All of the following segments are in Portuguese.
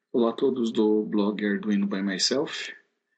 Olá a todos do blog Arduino by Myself.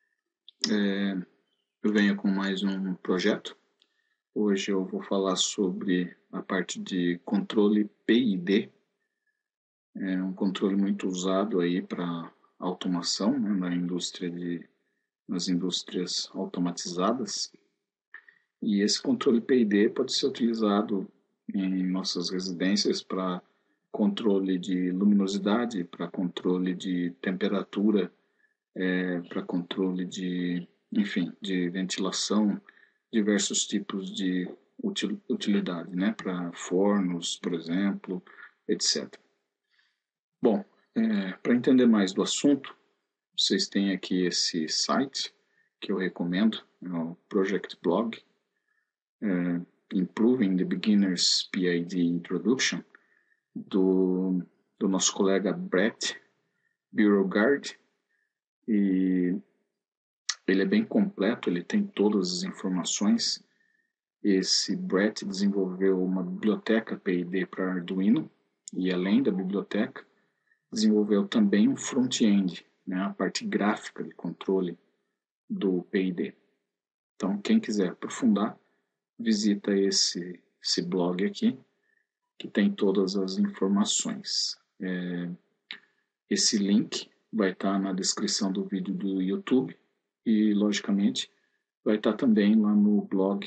Eu venho com mais um projeto. Hoje eu vou falar sobre a parte de controle PID. É um controle muito usado aí para automação, né, nas indústrias automatizadas. E esse controle PID pode ser utilizado em nossas residências para controle de luminosidade, para controle de temperatura, para controle de ventilação, diversos tipos de utilidade, né, para fornos, por exemplo, etc. Bom, para entender mais do assunto, vocês têm aqui esse site que eu recomendo, é o Project Blog, Improving the Beginner's PID Introduction, do nosso colega Brett Beauregard, e ele é bem completo, ele tem todas as informações. Esse Brett desenvolveu uma biblioteca PID para Arduino e, além da biblioteca, desenvolveu também um front-end, né, a parte gráfica de controle do PID. Então, quem quiser aprofundar, visita esse blog aqui, que tem todas as informações. Esse link vai estar na descrição do vídeo do YouTube e, logicamente, vai estar também lá no blog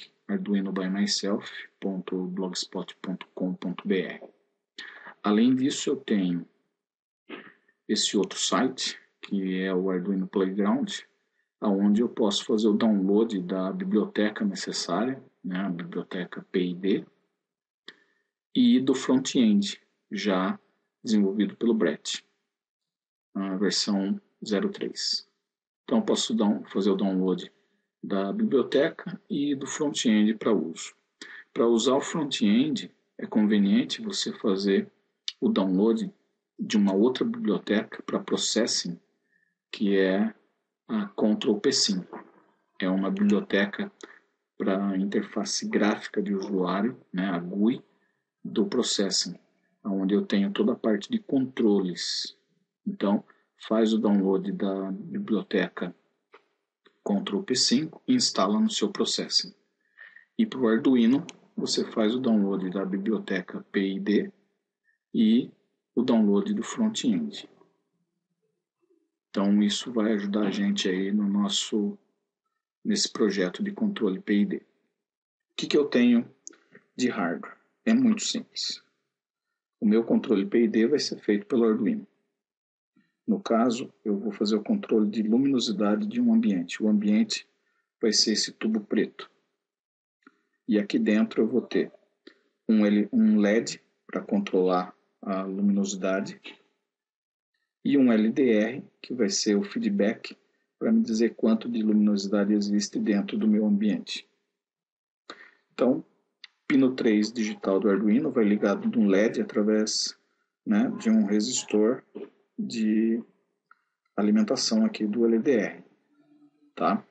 arduinobymyself.blogspot.com.br. Além disso, eu tenho esse outro site, que é o Arduino Playground, onde eu posso fazer o download da biblioteca necessária, né, a biblioteca PID, e do front-end, já desenvolvido pelo Brett, a versão 03. Então, eu posso fazer o download da biblioteca e do front-end para uso. Para usar o front-end, é conveniente você fazer o download de uma outra biblioteca para processing, que é a Control P5. É uma biblioteca para interface gráfica de usuário, né, a GUI, do processing, onde eu tenho toda a parte de controles. Então, faz o download da biblioteca Control P5 e instala no seu processing. E para o Arduino, você faz o download da biblioteca PID e o download do front-end. Então, isso vai ajudar a gente aí nesse projeto de controle PID. O que eu tenho de hardware? É muito simples. O meu controle PID vai ser feito pelo Arduino. No caso, eu vou fazer o controle de luminosidade de um ambiente. O ambiente vai ser esse tubo preto. E aqui dentro eu vou ter um LED para controlar a luminosidade e um LDR, que vai ser o feedback para me dizer quanto de luminosidade existe dentro do meu ambiente. Então, pino 3 digital do Arduino vai ligado de um LED através, né, de um resistor de alimentação aqui do LDR, tá?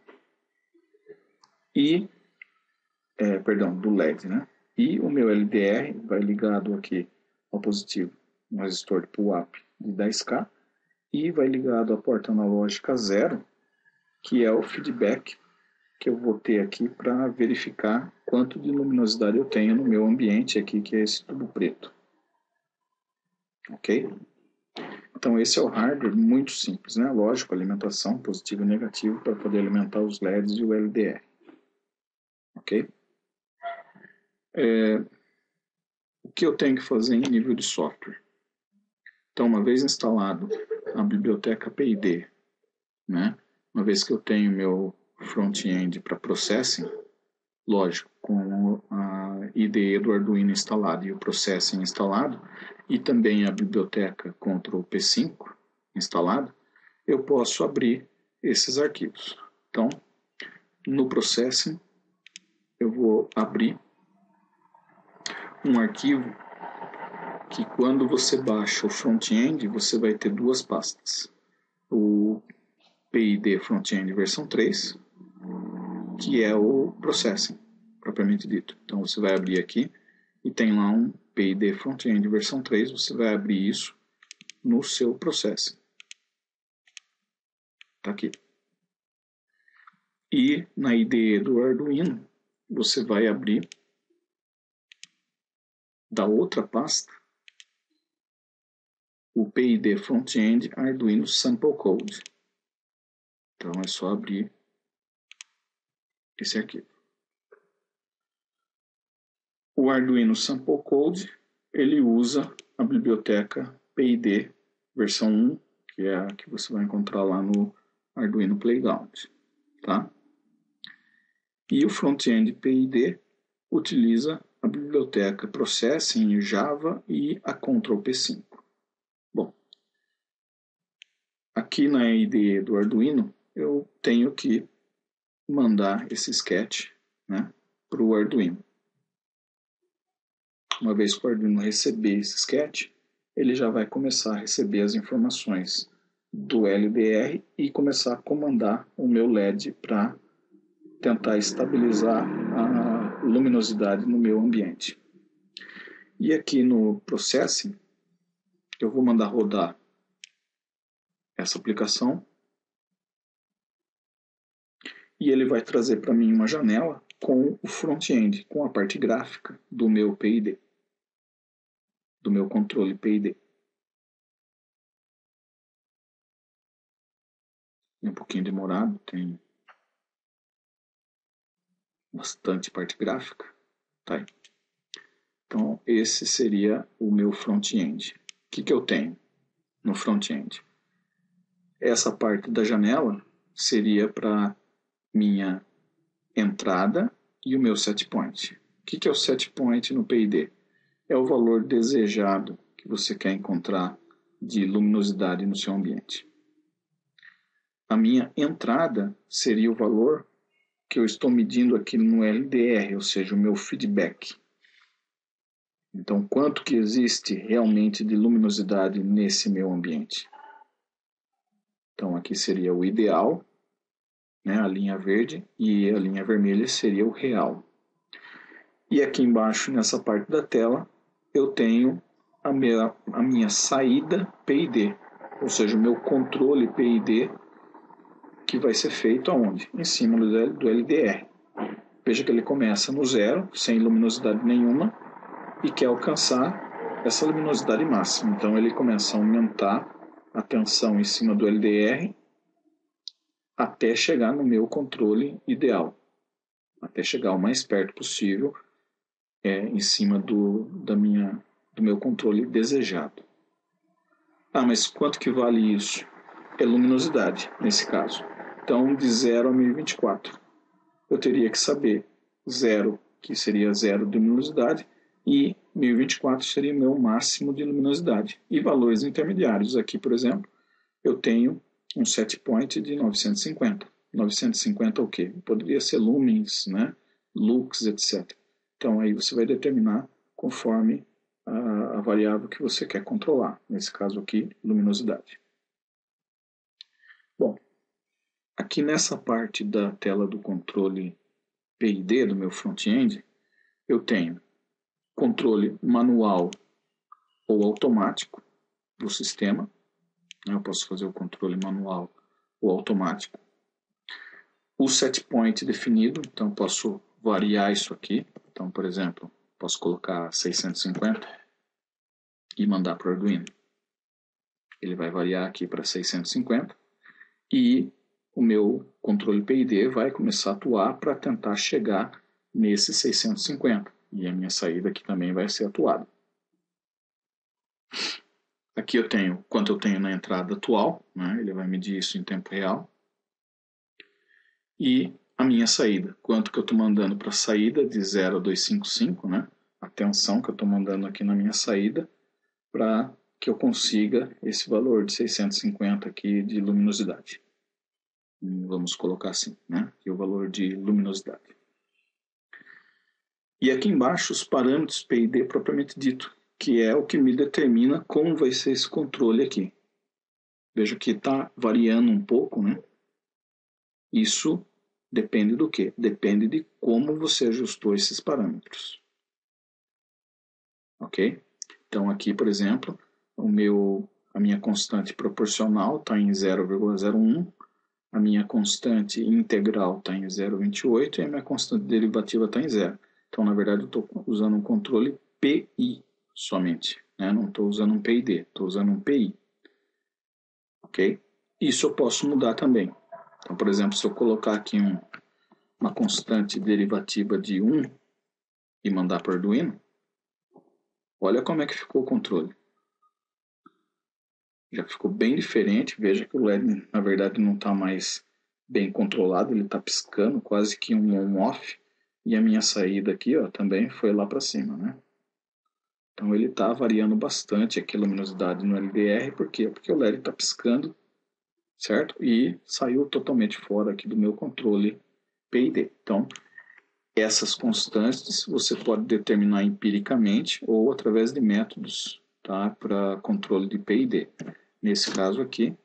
E, do LED, né? E o meu LDR vai ligado aqui ao positivo, um resistor de pull-up de 10K, e vai ligado à porta analógica 0, que é o feedback que eu vou ter aqui para verificar quanto de luminosidade eu tenho no meu ambiente aqui, que é esse tubo preto. Ok? Então, esse é o hardware muito simples, né? Lógico, alimentação positivo e negativo para poder alimentar os LEDs e o LDR. Ok? O que eu tenho que fazer em nível de software? Então, uma vez instalado a biblioteca PID, né? Uma vez que eu tenho meu front-end para processing, lógico, com a IDE do Arduino instalado e o processing instalado, e também a biblioteca Control P5 instalado, eu posso abrir esses arquivos. Então, no processing, eu vou abrir um arquivo que, quando você baixa o front-end, você vai ter duas pastas. O PID Front-end versão 3, que é o processing, propriamente dito. Então, você vai abrir aqui e tem lá um PID Front-end versão 3, você vai abrir isso no seu processing. Está aqui. E na IDE do Arduino, você vai abrir da outra pasta o PID Front-End Arduino Sample Code. Então é só abrir esse arquivo. O Arduino Sample Code, ele usa a biblioteca PID versão 1, que é a que você vai encontrar lá no Arduino Playground, tá? E o Front-End PID utiliza a biblioteca Processing em Java e a Control P5. Bom, aqui na IDE do Arduino, eu tenho que mandar esse sketch, né, para o Arduino. Uma vez que o Arduino receber esse sketch, ele já vai começar a receber as informações do LDR e começar a comandar o meu LED para tentar estabilizar a luminosidade no meu ambiente. E aqui no Processing, eu vou mandar rodar essa aplicação e ele vai trazer para mim uma janela com o front-end, com a parte gráfica do meu PID, do meu controle PID. É um pouquinho demorado, tem bastante parte gráfica. Tá aí. Então, esse seria o meu front-end. O que eu tenho no front-end? Essa parte da janela seria para minha entrada e o meu set point. O que é o set point no PID? É o valor desejado que você quer encontrar de luminosidade no seu ambiente. A minha entrada seria o valor que eu estou medindo aqui no LDR, ou seja, o meu feedback. Então, quanto que existe realmente de luminosidade nesse meu ambiente? Então, aqui seria o ideal, né, a linha verde, e a linha vermelha seria o real. E aqui embaixo, nessa parte da tela, eu tenho a minha saída PID, ou seja, o meu controle PID, que vai ser feito aonde? Em cima do LDR. Veja que ele começa no zero, sem luminosidade nenhuma, e quer alcançar essa luminosidade máxima. Então ele começa a aumentar a tensão em cima do LDR até chegar no meu controle ideal, até chegar o mais perto possível em cima do meu controle desejado. Ah, mas quanto que vale isso? É luminosidade, nesse caso. Então, de 0 a 1024. Eu teria que saber 0, que seria 0 de luminosidade, e 1024 seria o meu máximo de luminosidade. E valores intermediários. Aqui, por exemplo, eu tenho um set point de 950. 950 o quê? Poderia ser lumens, né? Lux, etc. Então, aí você vai determinar conforme a variável que você quer controlar. Nesse caso aqui, luminosidade. Bom, aqui nessa parte da tela do controle PID do meu front-end, eu tenho controle manual ou automático do sistema. Eu posso fazer o controle manual ou automático. O set point definido, então posso variar isso aqui. Então, por exemplo, posso colocar 650 e mandar para o Arduino. Ele vai variar aqui para 650 e o meu controle PID vai começar a atuar para tentar chegar nesse 650. E a minha saída aqui também vai ser atuada. Aqui eu tenho quanto eu tenho na entrada atual, né? Ele vai medir isso em tempo real. E a minha saída, quanto que eu estou mandando para a saída de 0 a 255, né? A tensão que eu estou mandando aqui na minha saída para que eu consiga esse valor de 650 aqui de luminosidade. Vamos colocar assim, né? E o valor de luminosidade. E aqui embaixo os parâmetros PID propriamente dito, que é o que me determina como vai ser esse controle aqui. Veja que está variando um pouco, né? Isso depende do quê? Depende de como você ajustou esses parâmetros. Ok? Então aqui, por exemplo, a minha constante proporcional está em 0,01 a minha constante integral está em 0,28 e a minha constante derivativa está em 0. Então, na verdade, eu estou usando um controle PI somente, né? Não estou usando um PID, estou usando um PI. Ok? Isso eu posso mudar também. Então, por exemplo, se eu colocar aqui uma constante derivativa de 1 e mandar para o Arduino, olha como é que ficou o controle. Já ficou bem diferente. Veja que o LED, na verdade, não está mais bem controlado. Ele está piscando, quase que um on-off. E a minha saída aqui, ó, também foi lá para cima, né? Então ele está variando bastante aqui a luminosidade no LDR. Por quê? Porque o LED está piscando, certo? E saiu totalmente fora aqui do meu controle PID. Então, essas constantes você pode determinar empiricamente ou através de métodos, tá? Para controle de PID. Nesse caso aqui,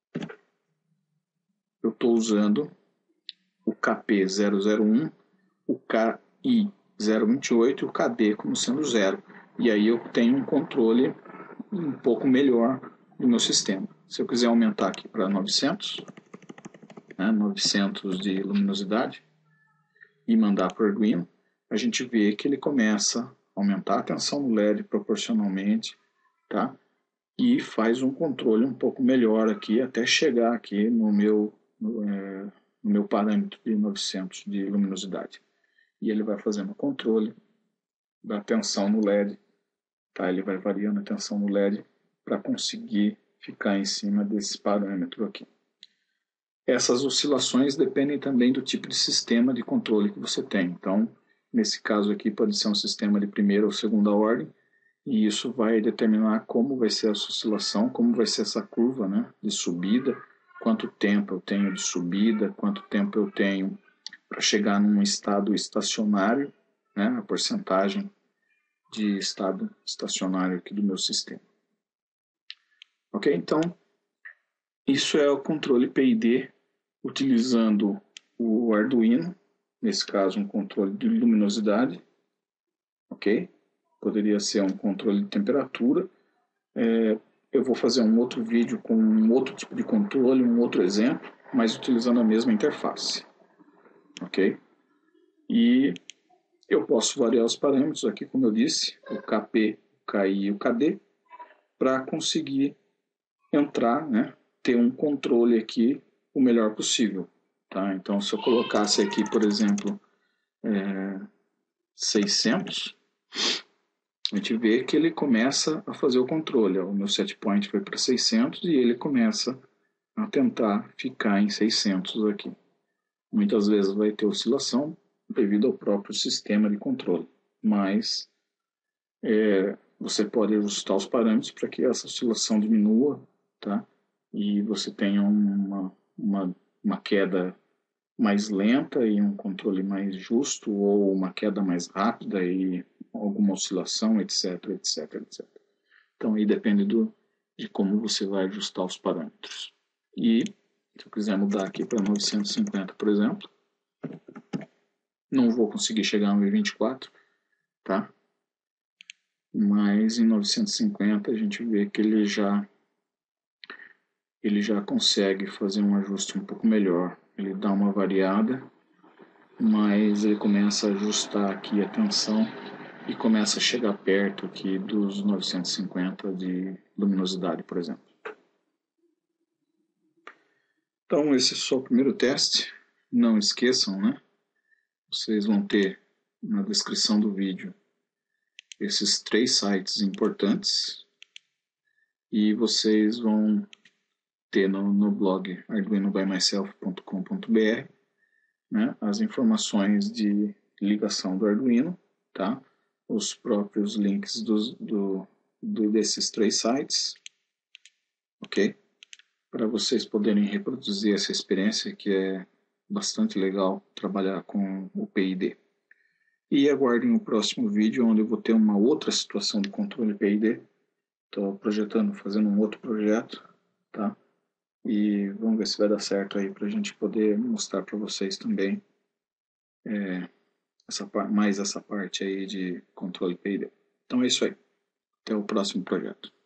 eu estou usando o KP001, o KI028 e o KD como sendo 0. E aí eu tenho um controle um pouco melhor do meu sistema. Se eu quiser aumentar aqui para 900, né, 900 de luminosidade, e mandar para o Arduino, a gente vê que ele começa a aumentar a tensão no LED proporcionalmente, tá? E faz um controle um pouco melhor aqui, até chegar aqui no meu parâmetro de 900 de luminosidade. E ele vai fazendo o controle da tensão no LED, tá? Ele vai variando a tensão no LED para conseguir ficar em cima desse parâmetro aqui. Essas oscilações dependem também do tipo de sistema de controle que você tem. Então, nesse caso aqui, pode ser um sistema de primeira ou segunda ordem, e isso vai determinar como vai ser essa oscilação, como vai ser essa curva, né, de subida, quanto tempo eu tenho de subida, quanto tempo eu tenho para chegar num estado estacionário, né, a porcentagem de estado estacionário aqui do meu sistema. Ok? Então, isso é o controle PID utilizando o Arduino, nesse caso um controle de luminosidade, ok? Poderia ser um controle de temperatura. Eu vou fazer um outro vídeo com um outro tipo de controle, um outro exemplo, mas utilizando a mesma interface, ok? E eu posso variar os parâmetros aqui, como eu disse, o KP, o KI e o KD, para conseguir entrar, né, ter um controle aqui o melhor possível. Tá? Então, se eu colocasse aqui, por exemplo, 600, a gente vê que ele começa a fazer o controle. O meu set point foi para 600 e ele começa a tentar ficar em 600 aqui. Muitas vezes vai ter oscilação devido ao próprio sistema de controle, mas você pode ajustar os parâmetros para que essa oscilação diminua, tá? E você tenha uma queda mais lenta e um controle mais justo, ou uma queda mais rápida e alguma oscilação, etc, etc, etc. Então aí depende de como você vai ajustar os parâmetros. E se eu quiser mudar aqui para 950, por exemplo, não vou conseguir chegar a 1024, tá? Mas em 950 a gente vê que ele já consegue fazer um ajuste um pouco melhor. Ele dá uma variada, mas ele começa a ajustar aqui a tensão e começa a chegar perto aqui dos 950 de luminosidade, por exemplo. Então esse é só o primeiro teste. Não esqueçam, né? Vocês vão ter na descrição do vídeo esses 3 sites importantes e vocês vão ter no blog arduinobymyself.com.br, né, as informações de ligação do Arduino, tá? Os próprios links desses 3 sites, ok? Para vocês poderem reproduzir essa experiência, que é bastante legal trabalhar com o PID. E aguardem o próximo vídeo, onde eu vou ter uma outra situação de controle PID. Estou projetando, fazendo um outro projeto, tá? E vamos ver se vai dar certo aí para a gente poder mostrar para vocês também mais essa parte aí de controle PID. Então é isso aí. Até o próximo projeto.